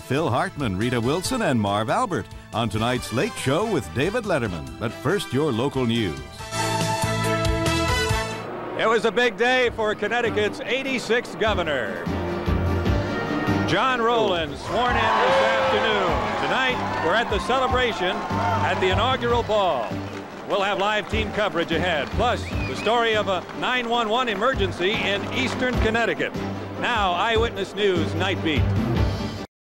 Phil Hartman, Rita Wilson, and Marv Albert on tonight's Late Show with David Letterman. But first, your local news. It was a big day for Connecticut's 86th governor. John Rowland sworn in this afternoon. Tonight, we're at the celebration at the inaugural ball. We'll have live team coverage ahead, plus the story of a 911 emergency in eastern Connecticut. Now, Eyewitness News Night Beat.